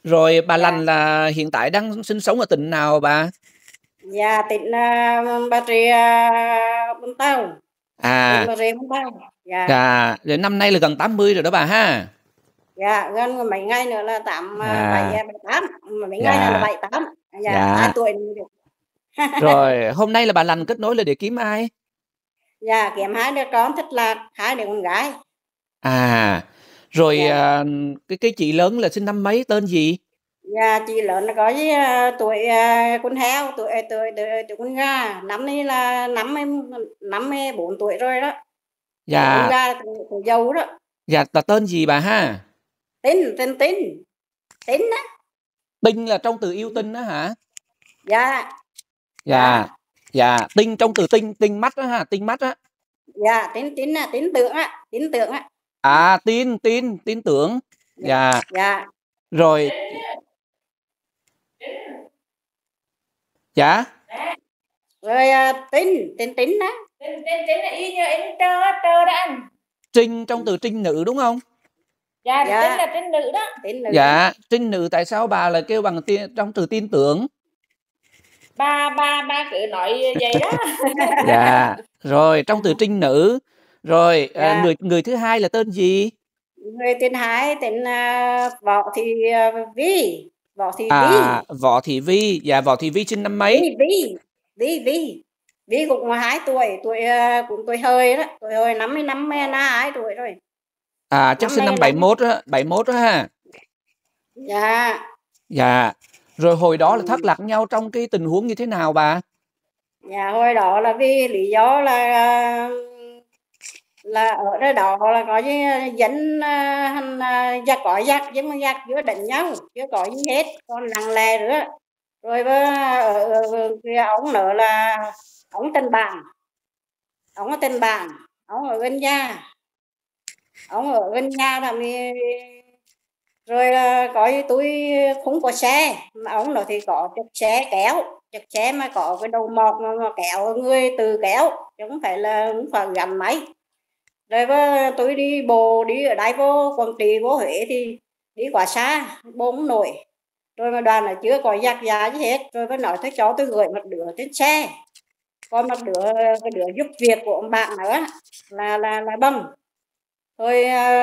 Rồi bà Dạ, Lành là hiện tại đang sinh sống ở tỉnh nào bà? dạ tỉnh Bà Rịa Vũng Tàu, tỉnh À, Bà Rịa Vũng Tàu. Dạ, dạ, rồi năm nay là gần 80 rồi đó bà ha. dạ gần mấy ngày nữa là bảy À, bảy tám, mà mấy ngày nữa là dạ, 78. Dạ, dạ. 2 tuổi. Rồi hôm nay là bà Lành kết nối là để kiếm ai? Dạ, kiếm 2 đứa con thất lạc, 2 đứa con gái. À, rồi Dạ, cái chị lớn là sinh năm mấy tên gì? dạ chị lớn là có với tuổi con heo, tuổi con gà. Năm nay là 54 tuổi rồi đó. Tuổi con Dạ, gà là tuổi dâu đó. dạ là tên gì bà ha? Tính á. Tinh là trong từ yêu tinh đó hả? Dạ, Dạ, dạ. dạ, tinh trong từ tinh, tinh mắt đó ha, tinh mắt á. Dạ, tin tưởng á, tin tưởng á. À, tin, tin, tin tưởng. Dạ, Dạ, dạ. rồi, dạ, Rồi tính á. Tính là y như em trơ đó anh. trinh trong từ trinh nữ đúng không? Dạ, Dạ, tính là trinh nữ đó. tính nữ. Dạ, trinh nữ tại sao bà lại kêu bằng trong từ tin tưởng? Ba cứ nói vậy đó. Dạ, rồi trong từ trinh nữ. Rồi, Dạ, người thứ hai là tên gì? người tên hai tên Võ Thị Vi, Võ Thị À, Vi, Võ Thị Vi. Dạ, Võ Thị Vi sinh năm mấy? Vi cũng 2 tuổi, cũng tuổi hơi đó, tuổi hơi năm 2 tuổi rồi. À, chắc Năm sinh nay năm là 71 á, 71 á ha. dạ. Dạ, rồi hồi đó là thất Ừ. lạc nhau trong cái tình huống như thế nào bà? Dạ, hồi đó là vì lý do là ở đây đó là có cái dẫn giặc có giặc nhưng mà giặc chưa đánh nhau, chưa có gì hết, còn lặng lẽ nữa. Rồi cái ông nữa là ông tên bạn, ông ở tên bạn, ông ở gần nhà, là rồi là có tôi không có xe, mà ông nó thì có chiếc xe kéo, chiếc xe mà có cái đầu mọt mà kéo người từ kéo chứ không phải gắn máy. Rồi tôi đi bộ đi ở đây vô Quảng Trị vô Huế thì đi quá xa bố không nổi. Rồi mà đoàn là chưa có giặc giá gì hết, rồi mới nói tôi cho tôi gửi một đứa trên xe, còn một đứa cái đứa giúp việc của ông bạn nữa là bông. Thôi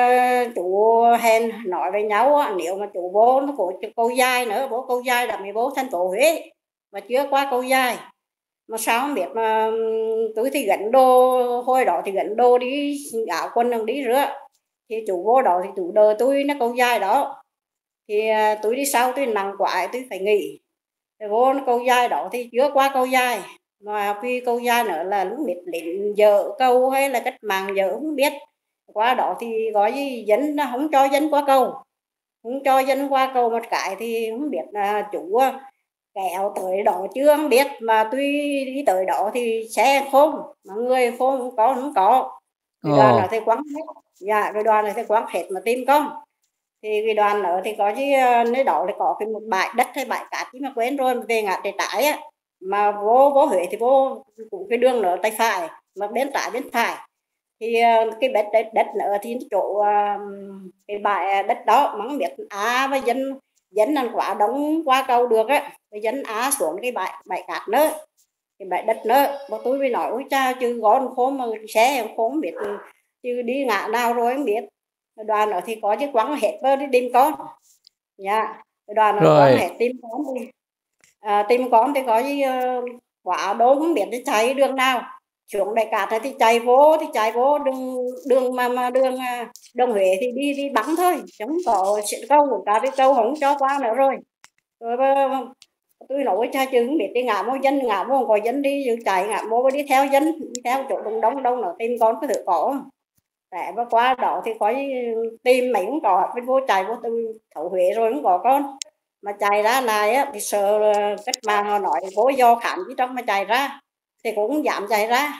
chú hẹn nói với nhau á, nếu mà chú vô nó có câu dài nữa, vô câu dài là mới vô thành phố Huế mà chưa qua câu dài. Mà sao không biết mà tôi thì gánh đồ, hồi đó thì gánh đồ đi áo quần đừng đi rửa, thì chủ vô đó thì chủ đợi tôi nó câu dài đó, thì tôi đi sau tôi nặng quá tôi phải nghỉ. Rồi vô nó câu dài đó thì chưa qua câu dài, mà vì câu dài nữa là lúc biết lính vợ câu hay là cách mạng vợ không biết. Qua đó thì gọi gì dân nó không cho dân qua cầu, không cho dân qua cầu một cái thì không biết là chủ kéo tới đó chưa không biết, mà tuy đi tới đó thì xe không mà người không có. Cái đoàn Ồ, là thì quăng hết. Dạ, cái đoàn là thì quăng hết mà tìm con. Thì cái đoàn nữa thì có chứ nơi đó thì có cái một bãi đất hay bãi cát chứ mà quên rồi, về ngã tay trái á, mà vô Huế thì vô cũng cái đường nữa tay phải, mà bên trái bên phải thì cái đất nữa thì chỗ cái bãi đất đó mà không biết và dân dân ăn quá đông qua cầu được á, dân xuống cái bãi bãi cát nữa, cái bãi đất nữa. Mà tôi mới nói ôi cha chứ gón khốn mà xe không biết chứ đi ngã nào rồi không biết. Đoàn đó thì có chứ quăng hết vào đi tìm con. Dạ, đoàn nó quăng rồi, hết tìm con thì tìm con thì có gì quá đố không biết đi chạy đường nào, xuống đại cát thì chạy vô đường đường mà đường Huế thì đi bắn thôi chứ không có câu của cả cái câu không cho qua nữa rồi. Rồi tôi nói cha chứ không biết đi ngã mô dân, ngã mô có dân đi chạy ngã mô đi theo dân, đi theo chỗ đông đông đông nó tìm con có thử có. Để mà qua đó thì có tìm mấy cũng có, bên vô chạy vô từ thấu Huế rồi cũng có con, mà chạy ra này á thì sợ cách mà họ nói vô do khám chứ trong mà chạy ra thì cũng không dám chạy ra.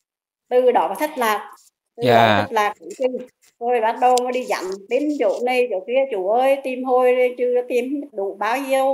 Từ đó mà thất lạc, dạ, cũng kinh. Rồi bắt đầu mới đi dặm đến chỗ này chỗ kia, chủ ơi tìm hồi chưa tìm đủ bao nhiêu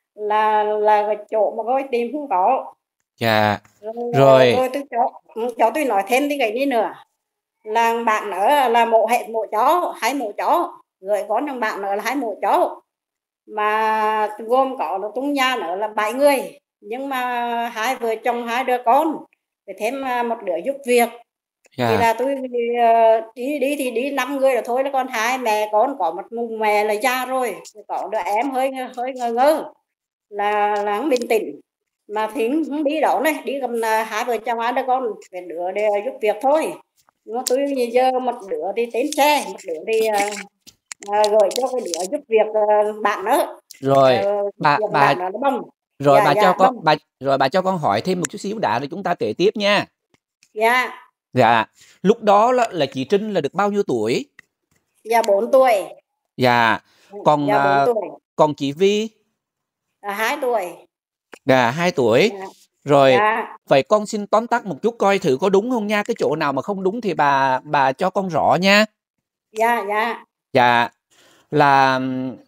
là cái chỗ mà coi tìm không có. dạ, Rồi, rồi, rồi tôi cho tôi nói thêm cái đi nữa, là bạn nữa là mộ chó, 2 mộ chó, rồi con thằng bạn nữa là 2 mộ chó, mà gồm có là trong nhà nữa là 7 người, nhưng mà hai vợ chồng hai đứa con, rồi thêm một đứa giúp việc. Thì Dạ, là tôi đi thì đi 5 người là thôi, là còn hai mẹ con, có một mẹ là già rồi, có đứa em hơi ngơ ngơ, là không bình tĩnh, mà thì không đi đâu này, đi cầm hai vợ chồng hai đứa con, về đứa để giúp việc thôi. Nhưng mà tôi giờ một đứa thì đến xe, một đứa thì gửi cho cái đứa giúp việc bạn nữa. rồi bà Việc bà bạn nó bông. rồi Dạ bà cho dạ con bông. bà cho con hỏi thêm một chút xíu đã rồi chúng ta kể tiếp nha. Dạ. Dạ, lúc đó là chị Trinh là được bao nhiêu tuổi? Dạ 4 tuổi. Dạ, còn Dạ 4 tuổi. còn chị Vi? Là 2 tuổi. Dạ 2 tuổi. Dạ. Rồi, Dạ. vậy con xin tóm tắt một chút coi thử có đúng không nha. Cái chỗ nào mà không đúng thì bà cho con rõ nha. Dạ dạ. Dạ, là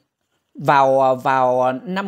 vào năm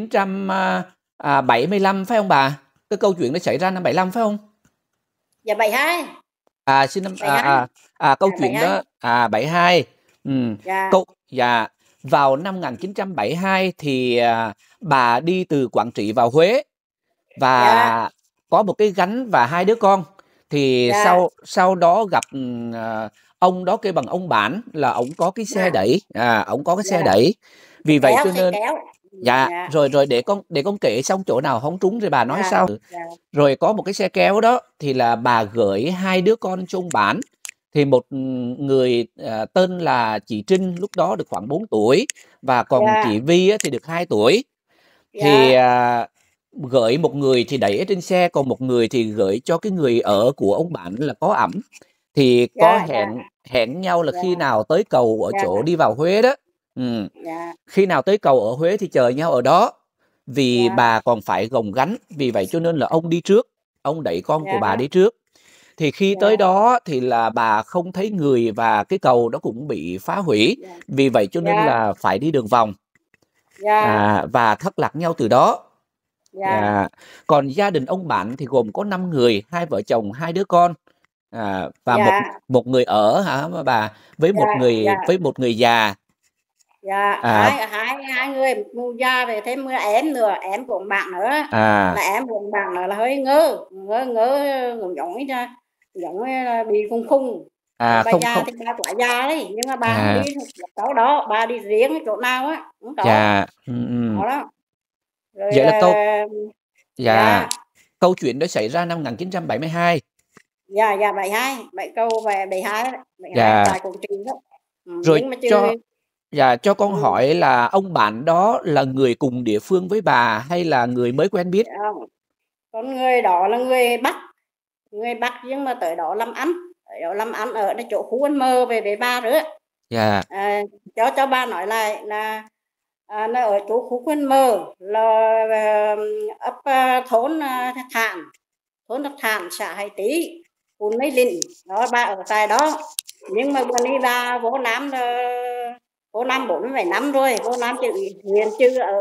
1975 phải không bà? Cái câu chuyện nó xảy ra năm 75 phải không? Dạ 72. Sinh năm 72. câu Dạ chuyện 72. đó 72. Dạ. Dạ, vào năm 1972 thì bà đi từ Quảng Trị vào Huế và Dạ. có một cái gánh và hai đứa con. Thì Dạ. sau đó gặp ông đó kêu bằng ông Bản là ông có cái xe Dạ. đẩy, ông có cái xe Dạ. đẩy. Vì vậy cho Xe nên kéo. dạ, Dạ. rồi để con kể xong chỗ nào không trúng rồi bà nói Dạ. sau. Dạ. Rồi có một cái xe kéo đó thì là bà gửi hai đứa con cho ông Bản. Thì một người tên là chị Trinh lúc đó được khoảng 4 tuổi và còn Dạ. chị Vi á, thì được 2 tuổi. Thì Dạ. gửi một người thì đẩy ở trên xe, còn một người thì gửi cho cái người ở của ông Bản là có ẩm. Thì có Dạ. Dạ. hẹn nhau là Dạ. khi nào tới cầu ở Dạ. chỗ đi vào Huế đó. Dạ. Khi nào tới cầu ở Huế thì chờ nhau ở đó. Vì Dạ. bà còn phải gồng gánh, vì vậy cho nên là ông đi trước, ông đẩy con của bà Dạ. đi trước. Thì khi tới Dạ. đó thì là bà không thấy người và cái cầu đó cũng bị phá hủy. Dạ. Vì vậy cho nên Dạ. là phải đi đường vòng Dạ. và thất lạc nhau từ đó. Dạ. Còn gia đình ông Bản thì gồm có 5 người, 2 vợ chồng, 2 đứa con và Dạ. một người ở hả bà, với một Dạ. người Dạ. già. Dạ. Hai người mua già về thêm em nữa, em của bạn nữa, là em của bạn nữa là hơi ngơ giống như là bị khùng khùng. Bà Không già không thì bà quá già đấy, nhưng mà bà không đi chỗ đó, bà đi riêng chỗ nào á không có. dạ Đó đó. Rồi vậy là dạ. câu chuyện đó xảy ra năm 1972. Dạ 72, 7 câu về 72 đấy, 72 Dạ. tại Quảng Trị đó. Rồi Nhưng mà chưa cho con hỏi là ông bạn đó là người cùng địa phương với bà hay là người mới quen biết? con người đó là người Bắc nhưng mà tới đó làm ăn, ở cái chỗ khu An Mơ về bà nữa. Dạ. Cho bà nói lại là nó ở chỗ khu An Mơ là ấp thôn Thạch Thản, xã Hải Tý, huyện Mê Linh đó, bà ở tại đó. Nhưng mà bữa nay bà vô Nam 47 năm rồi, vô Nam huyện chứ ở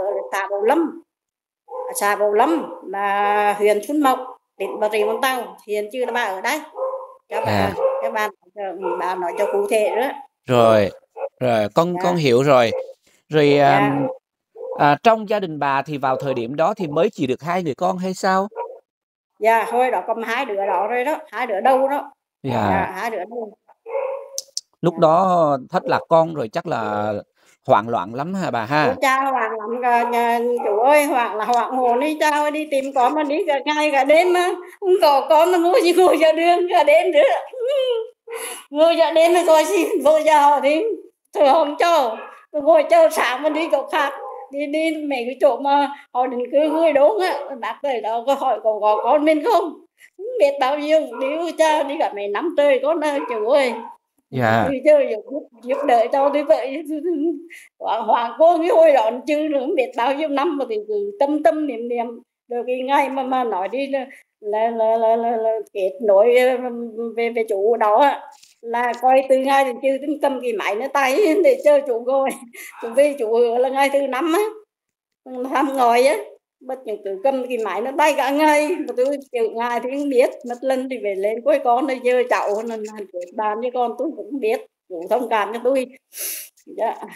xã Bầu Lâm là huyện Xuân Mộc, tỉnh Bà Rịa Vũng Tàu, hiện chứ là bà ở đây. Cho bà nói cho cụ thể nữa. Rồi con hiểu rồi. Rồi Dạ. trong gia đình bà thì vào thời điểm đó thì mới chỉ được 2 người con hay sao? Dạ thôi đó, còn 2 đứa đó rồi đó, 2 đứa đâu đó. Dạ. 2 đứa đâu. Lúc đó thất lạc con rồi chắc là hoảng loạn lắm hả bà ha? Ôi cha hoảng lắm, chủ ơi, hoảng hồn đi cha ơi, đi tìm con mà đi cả ngày cả đêm mà không có con mà ngồi ra đường cả đêm nữa. Ngồi ra đêm mà coi xin vô giờ thì thôi không cho, ngồi chờ sáng mà đi chỗ khác, đi mấy cái chỗ mà họ định cư người đúng á, bác tới đó có hỏi có con mình không biết bao nhiêu, đi cha đi cả mấy năm trời con ơi chủ ơi. Dạ. Đi chơi giúp đỡ cho tôi vậy. Hoàng cô cái hồi đó chứ không biết bao nhiêu năm mà thì cứ tâm niệm rồi cái ngày mà nói đi là kết nối về chủ đó là coi từ ngày thì chưa tính cầm cái máy nó tay để chơi chủ rồi. Vì chủ là ngày thứ 5 á, thăm ngồi á, bất chợt cứ cầm cái máy nó tay cả ngày, mà tôi chịu ngày thì không biết, mất lần thì về lên coi con nó giờ cháu nên bàn với con tôi cũng biết, chủ thông cảm cho tôi. Dạ.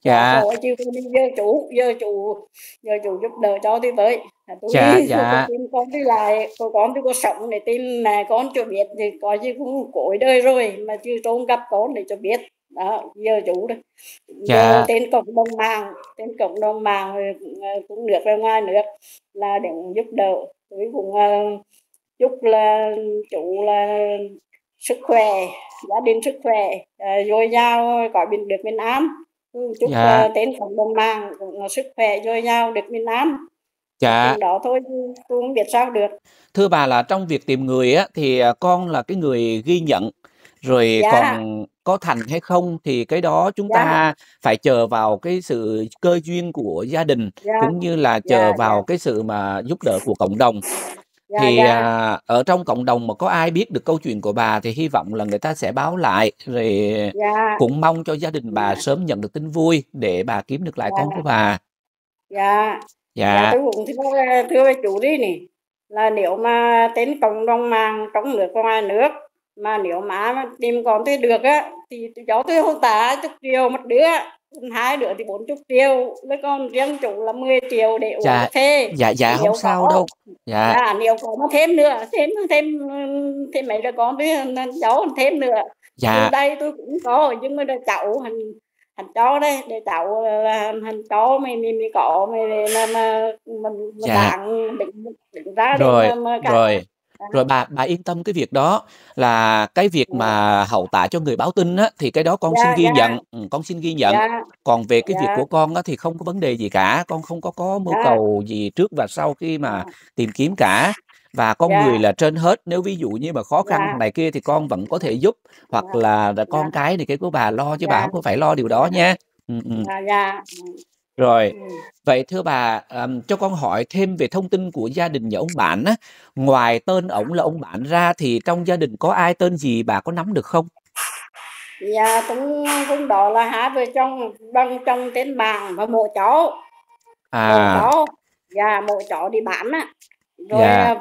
Dạ. rồi chứ giờ chủ giúp đỡ cho tôi với. Tôi Dạ, tôi dạ. tìm con tôi lại, con tôi có sống để tìm mẹ con cho biết thì coi như cũng cõi đời rồi mà chưa trốn gặp con để cho biết. Đó, giờ chủ đó. Giờ Dạ. trên cộng đồng mạng cũng được ra ngoài nước là để giúp đỡ. Tôi cũng chúc là chủ là sức khỏe, gia đình sức khỏe dồi dào, có được bình an. Chúc Dạ. tên cộng đồng mạng cũng sức khỏe dồi dào, được bình an. Dạ. Chừng đó thôi tôi không biết sao được. Thưa bà là trong việc tìm người á thì con là cái người ghi nhận, rồi Dạ. còn có thành hay không thì cái đó chúng Dạ. ta phải chờ vào cái sự cơ duyên của gia đình, Dạ. cũng như là Dạ. chờ vào Dạ. cái sự mà giúp đỡ của cộng đồng. Dạ. Thì Dạ. ở trong cộng đồng mà có ai biết được câu chuyện của bà thì hy vọng là người ta sẽ báo lại, rồi Dạ. cũng mong cho gia đình bà Dạ. sớm nhận được tin vui để bà kiếm được lại Dạ. con của bà. Dạ. Dạ Dạ. tôi cũng thưa với chủ đi nè, là nếu mà tên cộng đồng mạng trong nước và ngoài nước mà nếu mà tìm con tôi được á thì cháu tôi không tạ 10 triệu một đứa, hai đứa thì 40 triệu, với con riêng chủ là 10 triệu để uống cà Dạ. phê. Dạ. Dạ, không Nếu sao có đâu. Dạ. nếu có mà thêm nữa, thêm mấy đứa con tôi cháu thêm nữa. Dạ. Từ đây tôi cũng có, nhưng mà cháu hành cho đây để cháu hành cho mình có mình Dạ. đặng định ra để Rồi, mà cả. rồi bà yên tâm cái việc đó, là cái việc mà hậu tạ cho người báo tin á thì cái đó con xin Dạ. ghi Dạ. nhận, con xin ghi nhận. Dạ. Còn về cái việc Dạ. của con á thì không có vấn đề gì cả, con không có mưu Dạ. cầu gì trước và sau khi mà tìm kiếm cả. Và con người Dạ. là trên hết, nếu ví dụ như mà khó khăn Dạ. này kia thì con vẫn có thể giúp, hoặc là con cái thì cái của bà lo, chứ bà Dạ. không có phải lo điều đó nha. Dạ. Dạ. Rồi, vậy thưa bà, cho con hỏi thêm về thông tin của gia đình nhà ông Bản á. Ngoài tên ổng là ông Bản ra thì trong gia đình có ai tên gì bà có nắm được không? Dạ cũng đó là hai vợ chồng bằng chồng tên Bàng và mộ chó. À. Dạ, mộ chó đi bán á. Rồi Dạ.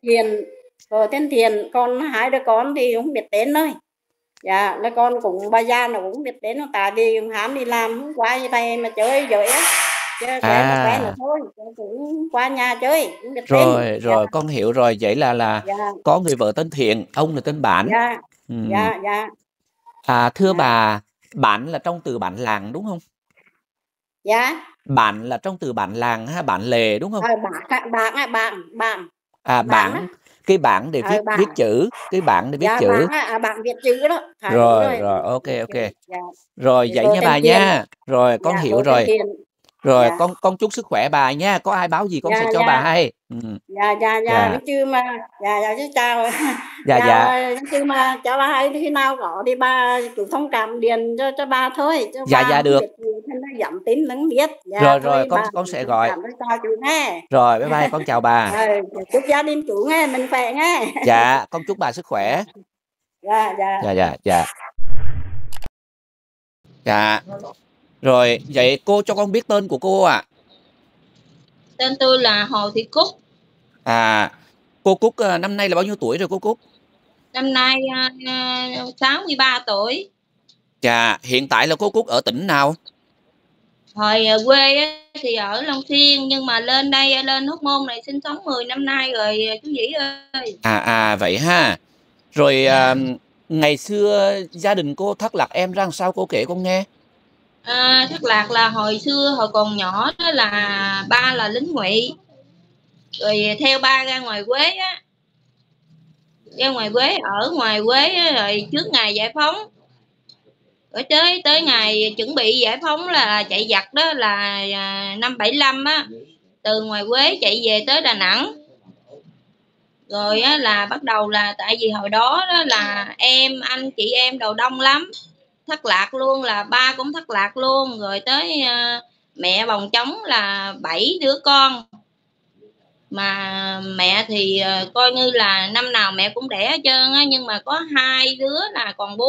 vợ tên Thiện, còn hai đứa con thì không biết tên thôi. Dạ, là con cũng bà già nó cũng biết tên, tại vì hám đi làm hôm qua như thầy mà chơi giỏi á, chơi quen là thôi, cũng qua nhà chơi không biết tên. Rồi, rồi con hiểu rồi, vậy là Dạ. có người vợ tên Thiện, ông là tên Bản. Dạ. Dạ. Dạ. Thưa bà, Bản là trong từ bản làng đúng không? Dạ. Bản là trong từ bản làng ha, bản lề đúng không? Bảng. Cái bảng để viết chữ, cái bảng để viết Dạ, chữ. bảng viết chữ đó. Rồi, ok. Dạ. Rồi vậy nha bà nha. Rồi con hiểu rồi. Rồi con chúc sức khỏe bà nha. Có ai báo gì con sẽ cho bà hay. Dạ. Chứ mà chứ chào. Dạ. Chứ mà cho bà hay khi nào có đi bà chủ thông cảm điện cho bà thôi. Cho dạ. bà Dạ được. nó giảm tín lắng biết. Dạ, rồi con sẽ gọi. Chào chú nghe. Rồi bye bye, con chào bà. Chúc gia đình chủ nghe mình khỏe nghe. Dạ, con chúc bà sức khỏe. Dạ. Dạ. Rồi, vậy cô cho con biết tên của cô ạ. Tên tôi là Hồ Thị Cúc. Cô Cúc năm nay là bao nhiêu tuổi rồi cô Cúc? Năm nay 63 tuổi. Dạ, hiện tại là cô Cúc ở tỉnh nào? Hồi quê thì ở Long Xuyên, nhưng mà lên đây, lên Hóc Môn này sinh sống 10 năm nay rồi chú Vĩ ơi. Vậy ha. Rồi ngày xưa gia đình cô thất lạc em ra làm sao, cô kể con nghe. Thất lạc là hồi xưa hồi còn nhỏ đó là ba là lính ngụy, rồi theo ba ra ngoài Quế á, ra ngoài Quế, ở ngoài Quế á, rồi trước ngày giải phóng, rồi tới ngày chuẩn bị giải phóng là chạy giặc đó là năm 75 á, từ ngoài Quế chạy về tới Đà Nẵng. Rồi á, là bắt đầu là tại vì hồi đó là anh chị em đầu đông lắm, thất lạc luôn, là ba cũng thất lạc luôn. Rồi tới mẹ bồng trống là 7 đứa con, mà mẹ thì coi như là năm nào mẹ cũng đẻ hết trơn á, nhưng mà có 2 đứa là còn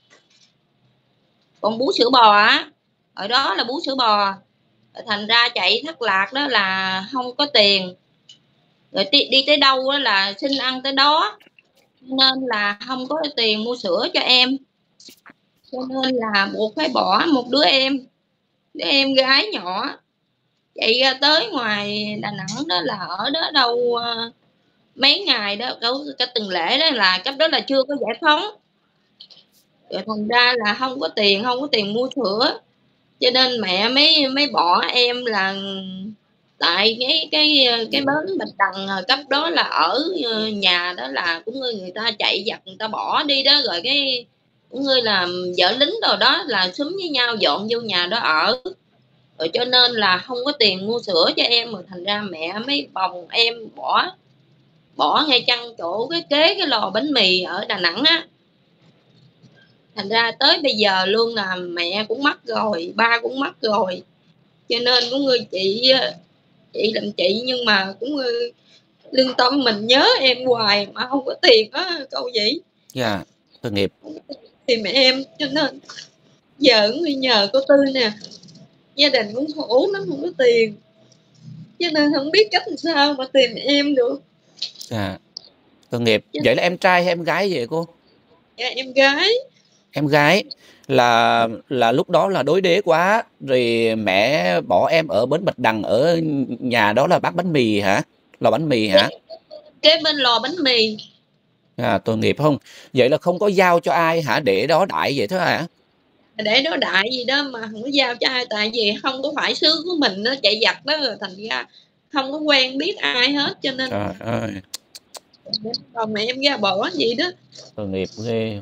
bú sữa bò á, ở đó là bú sữa bò, thành ra chạy thất lạc đó là không có tiền, rồi đi tới đâu đó là xin ăn tới đó, nên là không có tiền mua sữa cho em, cho nên là buộc phải bỏ một đứa em đứa em gái nhỏ chạy ra tới ngoài Đà Nẵng đó, là ở đó đâu mấy ngày đó, cái tuần lễ đó, là cấp đó là chưa có giải phóng, rồi thành ra là không có tiền mua sữa, cho nên mẹ mới bỏ em là tại cái bến Bạch Đằng cấp đó là ở nhà đó là cũng người ta chạy giặt người ta bỏ đi đó, rồi cái cũng như là vợ lính rồi đó là xúm với nhau dọn vô nhà đó ở, rồi cho nên là không có tiền mua sữa cho em, rồi thành ra mẹ mới bồng em bỏ ngay chân chỗ kế cái lò bánh mì ở Đà Nẵng á. Thành ra tới bây giờ luôn là mẹ cũng mất rồi, ba cũng mất rồi, cho nên cũng người chị làm chị nhưng mà cũng lương tâm mình nhớ em hoài mà không có tiền á cậu vậy. Dạ, tội nghiệp. Tìm em cho nên giờ cũng nhờ cô Tư nè, gia đình cũng khổ lắm không có tiền, cho nên không biết cách làm sao mà tìm em được. Dạ, tội nghiệp. Vậy là em trai hay em gái vậy cô? Dạ, em gái. Em gái là lúc đó là đối đế quá, rồi mẹ bỏ em ở bến Bạch Đằng, ở nhà đó là bác bánh mì hả? Lò bánh mì hả? Kế bên lò bánh mì. Tội nghiệp không? Vậy là không có giao cho ai hả? Để đó đại vậy thôi hả? Để đó đại gì đó mà không có giao cho ai, tại vì không có phải xứ của mình, nó chạy giặt đó, rồi thành ra không có quen biết ai hết, cho nên Trời ơi, còn mẹ em ra bỏ vậy đó. tội nghiệp ghê.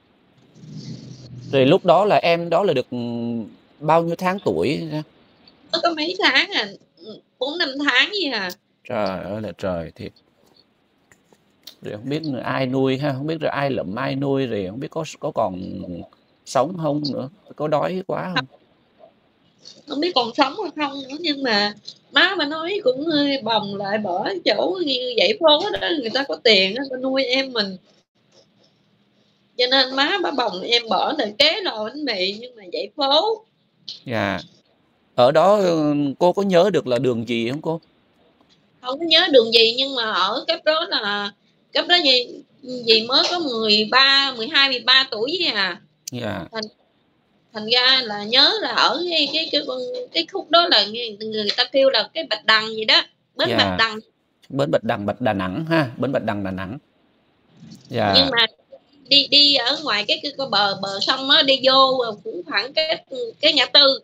Rồi lúc đó là em đó là được bao nhiêu tháng tuổi? Nó có mấy tháng à, 4-5 tháng gì à. Trời ơi là trời thiệt. Rồi không biết ai nuôi ha, không biết rồi ai lụm ai nuôi, rồi không biết có còn sống không nữa, có đói quá không? Không biết còn sống hay không nữa, nhưng mà má bà nói cũng bồng lại bỏ chỗ như dãy phố đó, người ta có tiền đó, ta nuôi em mình, cho nên má bà bồng em bỏ lại kế lò bánh mì nhưng mà dãy phố. Dạ. Ở đó cô có nhớ được là đường gì không cô? Không có nhớ đường gì, nhưng mà ở cấp đó là cấp đó gì mới có 12, 13 tuổi vậy à. Dạ. Thành ra là nhớ là ở cái khúc đó là người ta kêu là cái Bạch Đằng gì đó, bến Dạ. Bạch Đằng. Bến Bạch Đằng, Đà Nẵng ha, bến Bạch Đằng Đà Nẵng. Dạ. Nhưng mà đi ở ngoài cái bờ sông đó, đi vô cũng khoảng cái ngã tư.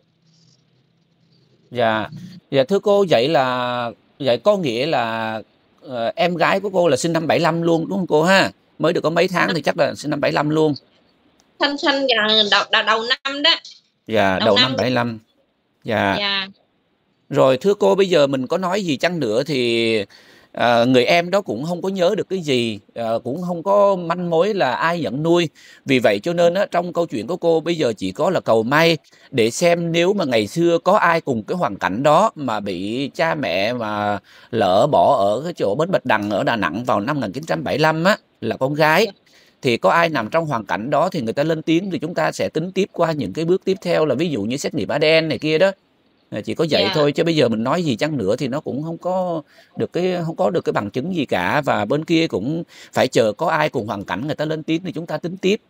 Dạ. Dạ thưa cô, vậy có nghĩa là em gái của cô là sinh năm 75 luôn đúng không cô ha? Mới được có mấy tháng thì chắc là sinh năm 75 luôn. Xanh đầu năm đó. Dạ, đầu năm 75. Dạ. Dạ. Rồi thưa cô, bây giờ mình có nói gì chăng nữa thì người em đó cũng không có nhớ được cái gì, cũng không có manh mối là ai nhận nuôi. Vì vậy cho nên trong câu chuyện của cô bây giờ chỉ có là cầu may để xem nếu mà ngày xưa có ai cùng cái hoàn cảnh đó mà bị cha mẹ mà lỡ bỏ ở cái chỗ bến Bạch Đằng ở Đà Nẵng vào năm 1975 á, là con gái, thì có ai nằm trong hoàn cảnh đó thì người ta lên tiếng, thì chúng ta sẽ tính tiếp qua những cái bước tiếp theo là ví dụ như xét nghiệm ADN này kia đó. Chỉ có vậy thôi, chứ bây giờ mình nói gì chăng nữa thì nó cũng không có được cái bằng chứng gì cả, và bên kia cũng phải chờ có ai cùng hoàn cảnh người ta lên tiếng thì chúng ta tính tiếp.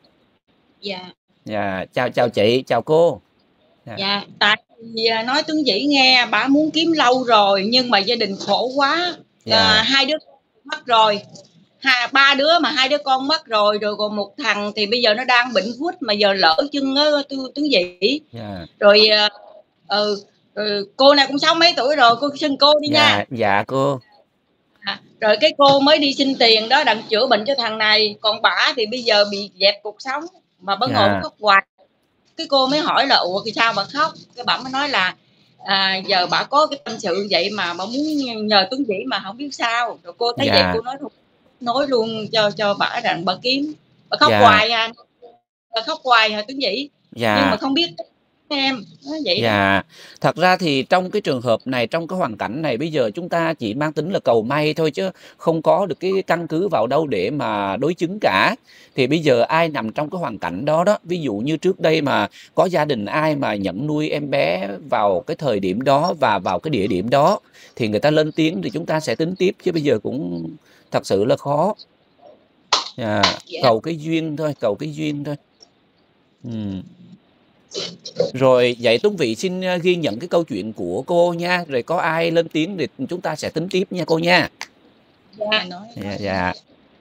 Dạ. Chào chị, chào cô. Dạ, tại vì nói Tuấn Vĩ nghe, bà muốn kiếm lâu rồi nhưng mà gia đình khổ quá. Hai đứa mất rồi, ba đứa mà hai đứa con mất rồi, rồi còn một thằng thì bây giờ nó đang bệnh gút mà giờ lỡ chân á Tuấn Vĩ. Rồi cô này cũng 60 mấy tuổi rồi, cô xưng cô đi nha. Dạ cô. Rồi cái cô mới đi xin tiền đó đặng chữa bệnh cho thằng này, còn bả thì bây giờ bị dẹp cuộc sống mà bữa ngồi khóc hoài. Cái cô mới hỏi là ủa thì sao bà khóc, cái bà mới nói là giờ bà có cái tâm sự vậy mà bà muốn nhờ Tuấn Vĩ mà không biết sao. Rồi cô thấy vậy cô nói luôn cho bà rằng bà kiếm, bà khóc hoài à, bà khóc hoài hả Tuấn Vĩ. Nhưng mà không biết em vậy. Thật ra thì trong cái trường hợp này, trong cái hoàn cảnh này, bây giờ chúng ta chỉ mang tính là cầu may thôi, chứ không có được cái căn cứ vào đâu để mà đối chứng cả. Thì bây giờ ai nằm trong cái hoàn cảnh đó đó, ví dụ như trước đây mà có gia đình ai mà nhận nuôi em bé vào cái thời điểm đó và vào cái địa điểm đó thì người ta lên tiếng thì chúng ta sẽ tính tiếp, chứ bây giờ cũng thật sự là khó. Cầu cái duyên thôi, cầu cái duyên thôi. Rồi vậy Tuấn Vy xin ghi nhận cái câu chuyện của cô nha, rồi có ai lên tiếng thì chúng ta sẽ tính tiếp nha cô nha. Dạ. Dạ.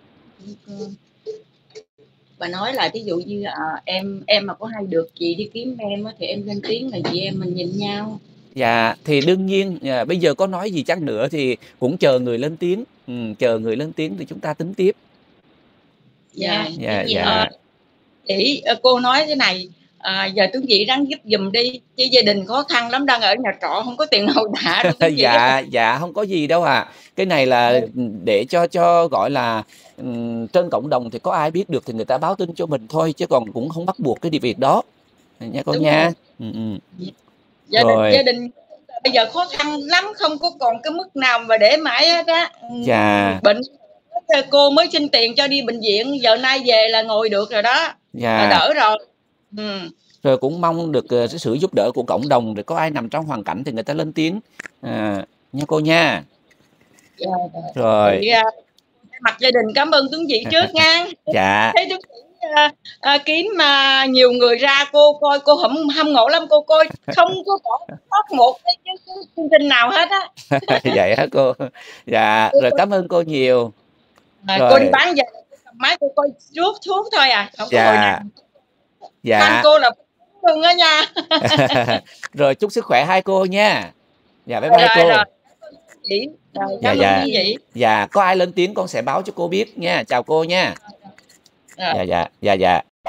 Bà nói là ví dụ như em mà có hay được chị đi kiếm em thì em lên tiếng là chị em mình nhìn nhau. Dạ thì đương nhiên bây giờ có nói gì chăng nữa thì cũng chờ người lên tiếng, chờ người lên tiếng thì chúng ta tính tiếp. Dạ. Chị Cô nói thế này, giờ Tuấn Vy ráng giúp giùm đi, chứ gia đình khó khăn lắm, đang ở nhà trọ không có tiền hậu đả. Dạ không có gì đâu ạ. Cái này là để cho gọi là trên cộng đồng thì có ai biết được thì người ta báo tin cho mình thôi, chứ còn cũng không bắt buộc cái việc đó nha con nha. Gia đình bây giờ khó khăn lắm, không có còn cái mức nào mà để mãi hết á. Dạ. Bệnh cô mới xin tiền cho đi bệnh viện, giờ nay về là ngồi được rồi đó. Dạ. Đỡ rồi. Rồi cũng mong được sự giúp đỡ của cộng đồng, rồi có ai nằm trong hoàn cảnh thì người ta lên tiếng nha cô nha. Rồi mặt gia đình cảm ơn Tuấn Vy trước nha. Dạ. Thấy Tuấn Vy kiếm mà nhiều người ra, cô coi cô hâm mộ lắm, cô coi không có có một cái chương trình nào hết á. Vậy hả cô? Dạ rồi cảm ơn cô nhiều. Cô đi bán giờ máy cô coi suốt thôi à, không có hồi nào. Dạ. Cô là luôn á nha. Rồi chúc sức khỏe hai cô nha. Dạ bye bye cô. Dạ có ai lên tiếng con sẽ báo cho cô biết nha. Chào cô nha. Dạ.